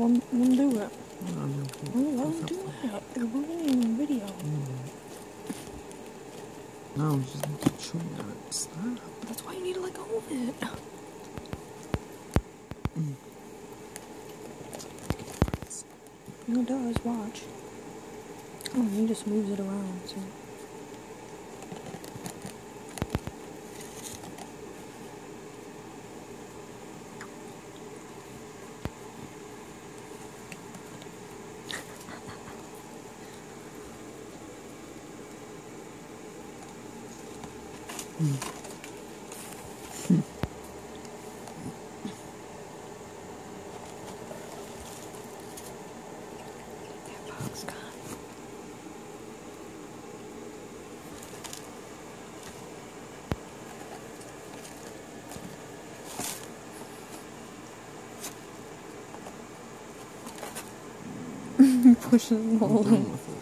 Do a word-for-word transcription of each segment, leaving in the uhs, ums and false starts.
let him, let him do it. No, I'm joking. Oh, let him do it. You're ruining the video. Mm. No, just keep chewing on it. Stop. That's why you need to let go of it. Mm. No, it does. Watch. Oh, he just moves it around, so. Mm. Hmm. That bug's gone. Pushing the I'm hole done in. with it.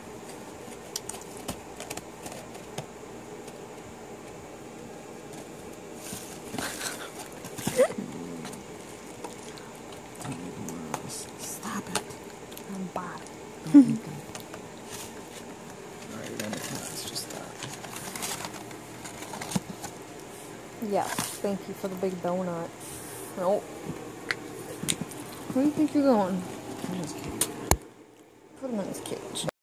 Stop it. I'm bad. Don't eat them. Alright, then it's just that. Yes, thank you for the big donut. Nope. Where do you think you're going? Put him in his cage. Put him in his cage.